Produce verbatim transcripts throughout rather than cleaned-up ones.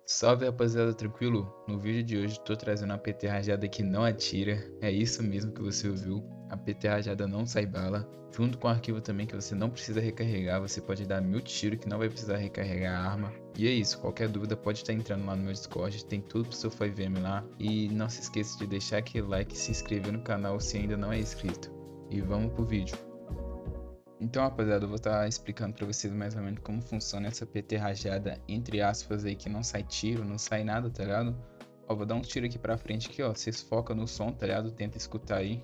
Salve rapaziada, tranquilo? No vídeo de hoje tô trazendo uma P T rajada que não atira, é isso mesmo que você ouviu, a P T rajada não sai bala, junto com um arquivo também que você não precisa recarregar, você pode dar mil tiros que não vai precisar recarregar a arma. E é isso, qualquer dúvida pode estar entrando lá no meu Discord, tem tudo pro seu five M lá, e não se esqueça de deixar aquele like e se inscrever no canal se ainda não é inscrito. E vamos pro vídeo. Então, rapaziada, eu vou estar explicando para vocês mais ou menos como funciona essa P T rajada, entre aspas, aí, que não sai tiro, não sai nada, tá ligado? Ó, vou dar um tiro aqui pra frente aqui, ó, vocês focam no som, tá ligado? Tenta escutar aí.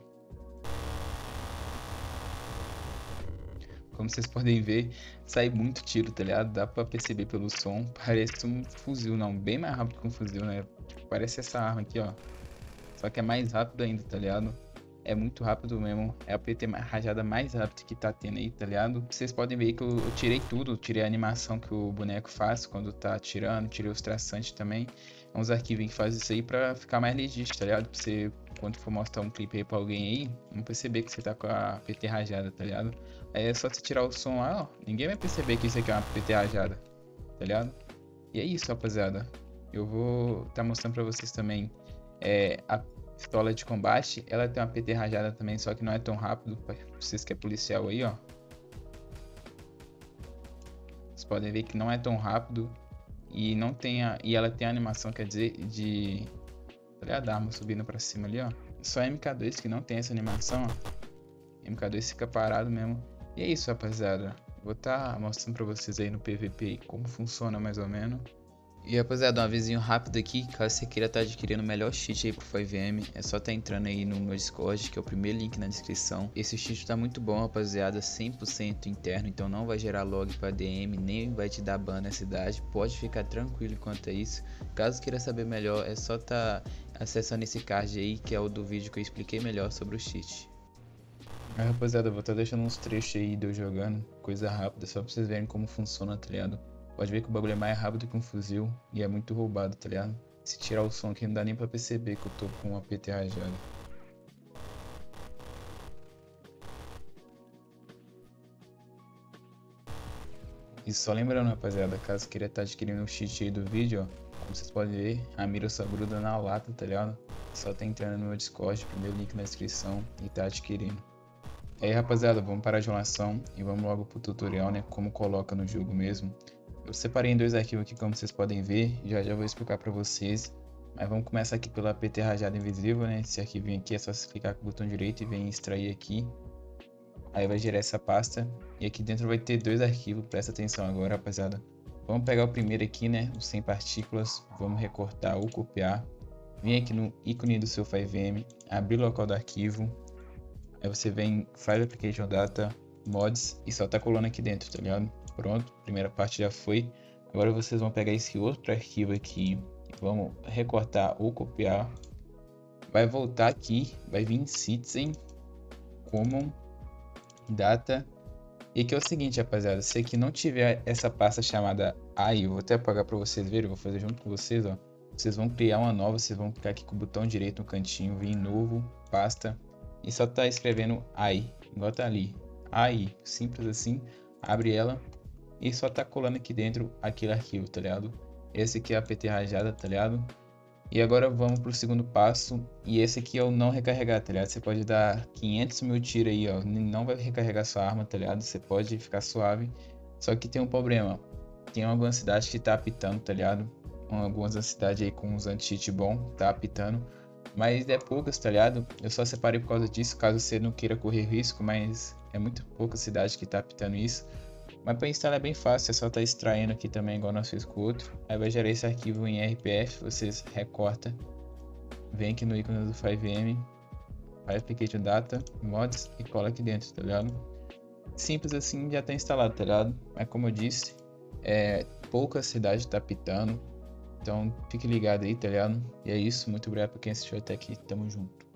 Como vocês podem ver, sai muito tiro, tá ligado? Dá pra perceber pelo som, parece um fuzil, não, bem mais rápido que um fuzil, né? Parece essa arma aqui, ó, só que é mais rápido ainda, tá ligado? É muito rápido mesmo, é a P T rajada mais rápida que tá tendo aí, tá ligado? Vocês podem ver que eu, eu tirei tudo, tirei a animação que o boneco faz quando tá atirando, tirei os traçantes também. É uns arquivos que faz isso aí pra ficar mais legítimo, tá ligado? Pra você, quando for mostrar um clipe aí pra alguém aí, não perceber que você tá com a P T rajada, tá ligado? Aí é só você tirar o som lá, ó, ninguém vai perceber que isso aqui é uma P T rajada, tá ligado? E é isso, rapaziada. Eu vou tá mostrando pra vocês também é, a pistola de combate, ela tem uma P T rajada também, só que não é tão rápido, pra vocês que é policial aí, ó. Vocês podem ver que não é tão rápido e não tem a, e ela tem a animação, quer dizer, de olha a arma subindo pra cima ali, ó. Só a M K dois que não tem essa animação, ó. M K dois fica parado mesmo. E é isso, rapaziada. Vou estar tá mostrando pra vocês aí no P V P como funciona mais ou menos. E rapaziada, um avisinho rápido aqui, caso você queira estar tá adquirindo o melhor cheat aí pro five M, é só estar tá entrando aí no meu Discord, que é o primeiro link na descrição. Esse cheat tá muito bom, rapaziada, cem por cento interno, então não vai gerar log para D M, nem vai te dar ban na cidade, pode ficar tranquilo quanto a isso. Caso queira saber melhor, é só estar tá acessando esse card aí, que é o do vídeo que eu expliquei melhor sobre o cheat. Aí rapaziada, eu vou estar tá deixando uns trechos aí de eu jogando, coisa rápida, só pra vocês verem como funciona, tá ligado? Pode ver que o bagulho é mais rápido que um fuzil e é muito roubado, tá ligado? Se tirar o som aqui não dá nem pra perceber que eu tô com uma P T rajada. E só lembrando, rapaziada, caso queira estar tá adquirindo o cheat aí do vídeo, ó, como vocês podem ver, a mira só gruda na lata, tá ligado? Só tá entrando no meu Discord, primeiro link na descrição e tá adquirindo. E aí, rapaziada, vamos parar de enrolação e vamos logo pro tutorial, né? Como coloca no jogo mesmo. Eu separei em dois arquivos aqui, como vocês podem ver, já já vou explicar para vocês. Mas vamos começar aqui pela P T rajada invisível, né? Esse arquivinho aqui é só você clicar com o botão direito e vem extrair aqui. Aí vai gerar essa pasta. E aqui dentro vai ter dois arquivos, presta atenção agora, rapaziada. Vamos pegar o primeiro aqui, né? O sem partículas. Vamos recortar ou copiar. Vem aqui no ícone do seu five M, abrir o local do arquivo. Aí você vem File Application Data, Mods e só tá colando aqui dentro, tá ligado? Pronto, primeira parte já foi. Agora vocês vão pegar esse outro arquivo aqui, vamos recortar ou copiar. Vai voltar aqui, vai vir Citizen, Common, Data. E aqui é o seguinte, rapaziada, se aqui não tiver essa pasta chamada A I, eu vou até apagar para vocês verem, eu vou fazer junto com vocês, ó. Vocês vão criar uma nova, vocês vão clicar aqui com o botão direito no cantinho, vir em novo, pasta. E só tá escrevendo A I, igual tá ali. A I, simples assim, abre ela. E só tá colando aqui dentro aquele arquivo, tá ligado? Esse aqui é a P T rajada, tá ligado? E agora vamos pro segundo passo. E esse aqui é o não recarregar, tá ligado? Você pode dar quinhentos mil tiros aí, ó. Não vai recarregar sua arma, tá ligado? Você pode ficar suave. Só que tem um problema. Tem algumas cidades que tá apitando, tá ligado? Algumas cidades aí com uns anti-cheat bom, tá apitando. Mas é poucas, tá ligado? Eu só separei por causa disso, caso você não queira correr risco. Mas é muito pouca cidade que tá apitando isso. Mas para instalar é bem fácil, é só estar tá extraindo aqui também, igual nós fizemos com o outro. Aí vai gerar esse arquivo em R P F, vocês recorta, vem aqui no ícone do five M, vai Application Data, Mods e cola aqui dentro, tá ligado? Simples assim, já tá instalado, tá ligado? Mas como eu disse, é, pouca cidade tá pitando, então fique ligado aí, tá ligado? E é isso, muito obrigado por quem assistiu até aqui, tamo junto.